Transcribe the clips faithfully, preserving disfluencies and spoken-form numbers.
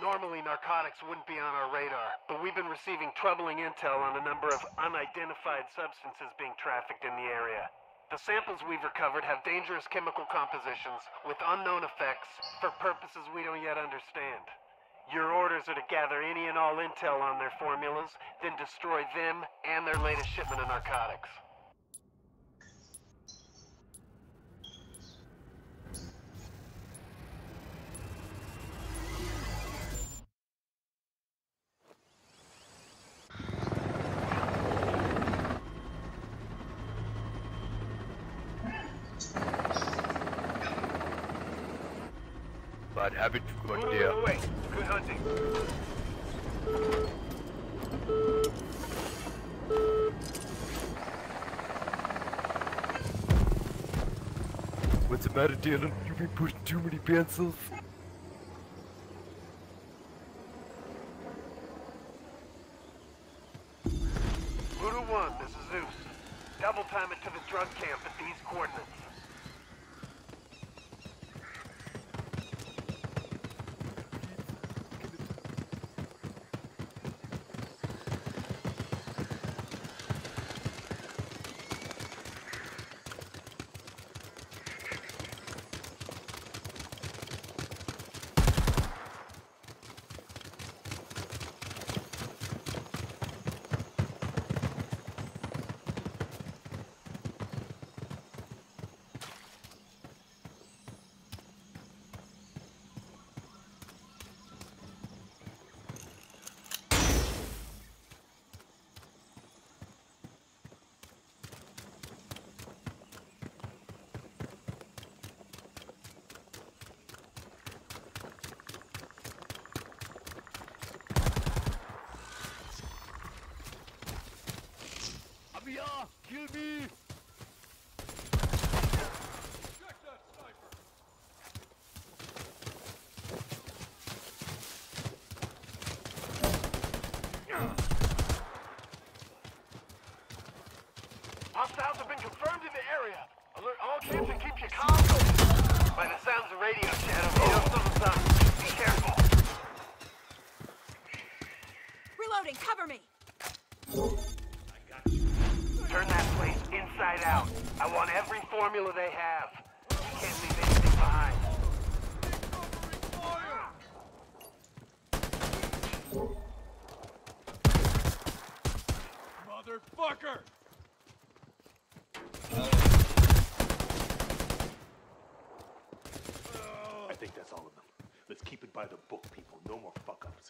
Normally, narcotics wouldn't be on our radar, but we've been receiving troubling intel on a number of unidentified substances being trafficked in the area. The samples we've recovered have dangerous chemical compositions with unknown effects for purposes we don't yet understand. Your orders are to gather any and all intel on their formulas, then destroy them and their latest shipment of narcotics. Bad habit, good Wait, dear. wait, wait. Good hunting. What's the matter, Dylan? You've been pushing too many pencils? Voodoo one, this is Zeus. Double time it to the drug camp at these coordinates. Abia, kill me! Check that sniper! Hostiles have been confirmed in the area. Alert all camps and keep your comms open. By the sounds of radio shadow, you know something's up. Be careful. Reloading, cover me! Turn that place inside out. I want every formula they have. You can't leave anything behind. Motherfucker! I think that's all of them. Let's keep it by the book, people. No more fuck-ups.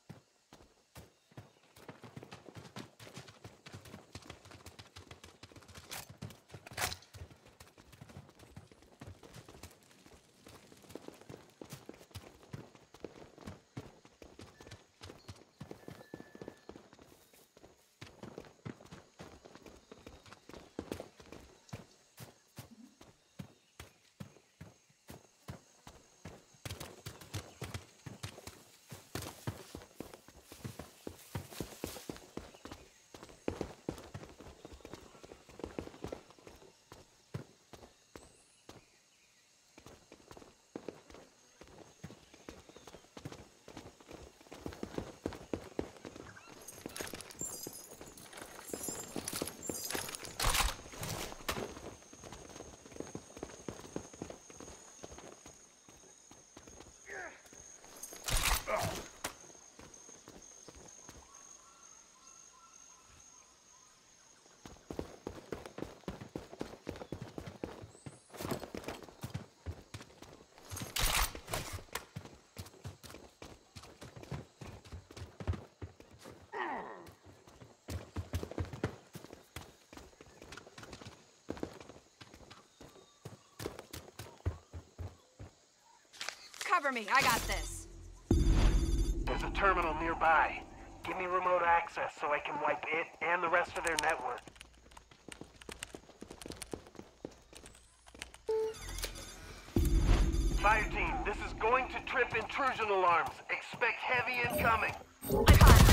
Cover me, I got this. There's a terminal nearby. Give me remote access so I can wipe it and the rest of their network. Fire team, this is going to trip intrusion alarms. Expect heavy incoming. I'm hot.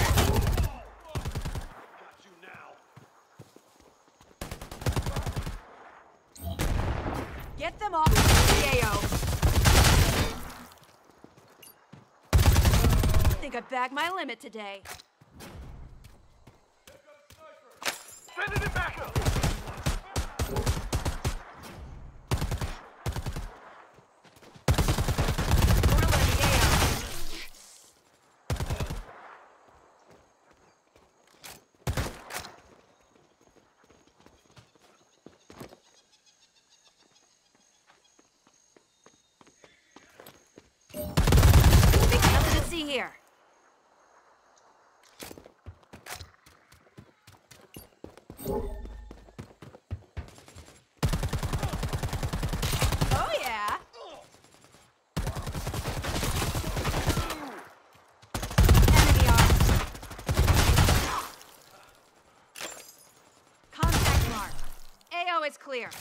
Got you now. Get them off the A O. think I bagged my limit today. Sending it back up! Here. Oh yeah. Enemy armed. Contact mark. A O is clear.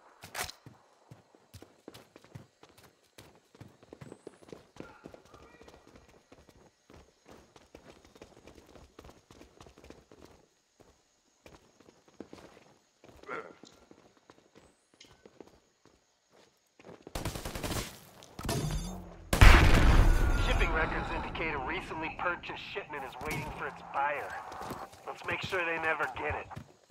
Records indicate a recently purchased shipment is waiting for its buyer. Let's make sure they never get it.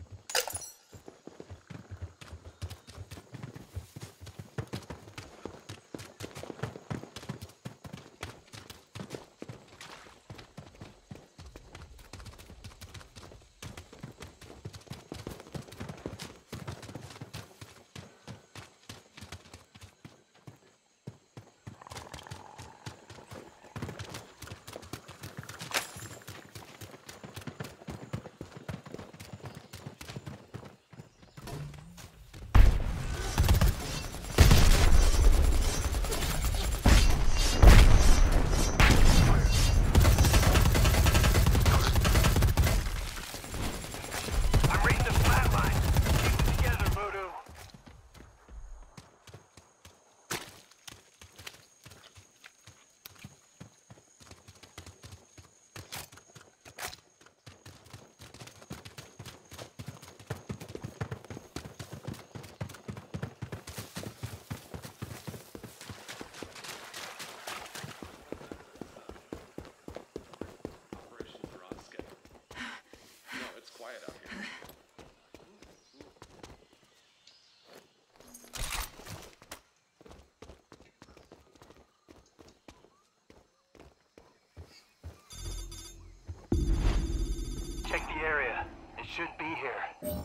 Check the area. It should be here.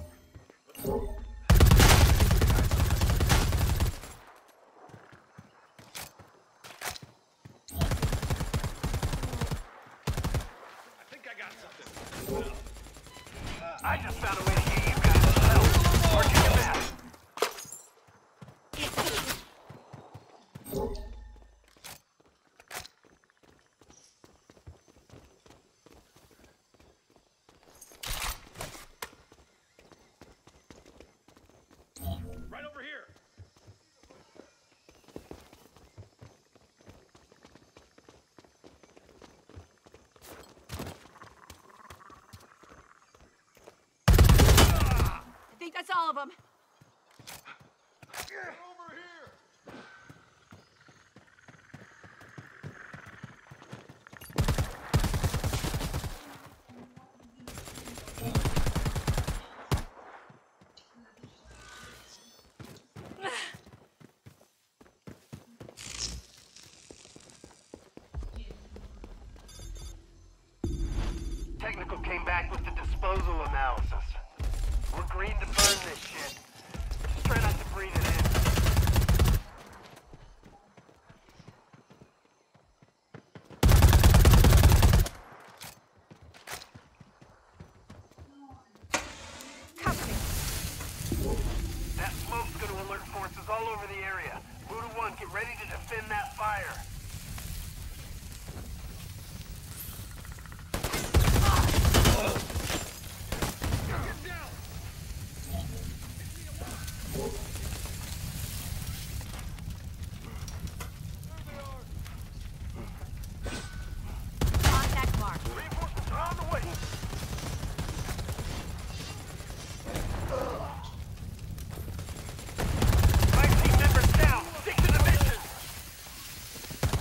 I think I got something. I just found a way to get you guys some help. Working your map. Right over here. I think that's all of them. Get over here. Technical came back with the disposal analysis. We're green to burn this shit. Just try not to breathe it in. Cover me. That smoke's gonna alert forces all over the area. Voodoo one, get ready to defend that fire. Contact mark. Reinforcements are on the way. Five team members down. Stick to the mission.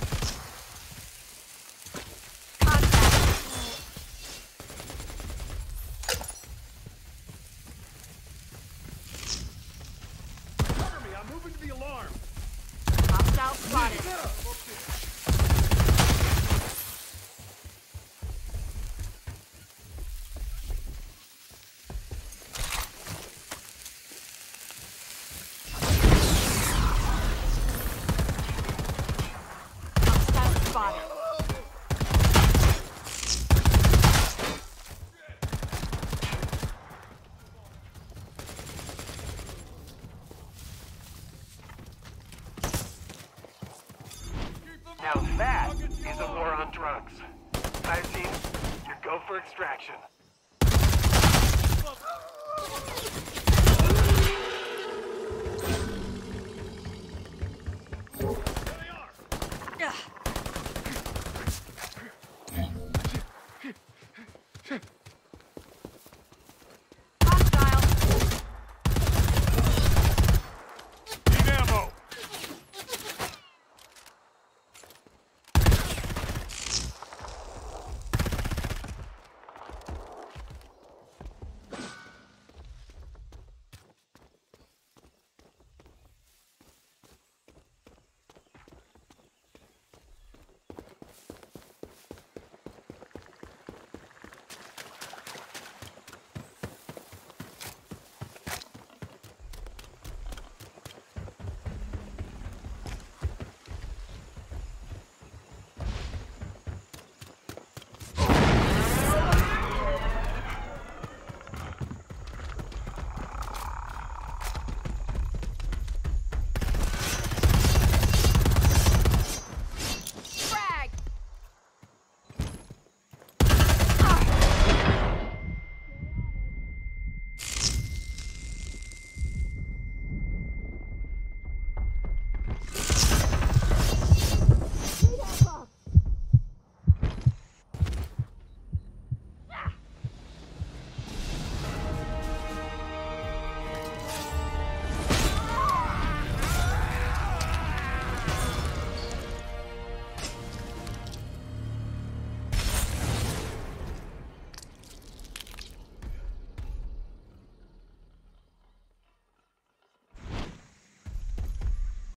arm. Hostile spotted. Hostile spotted. Now that is a war on drugs. Fire team, you go for extraction.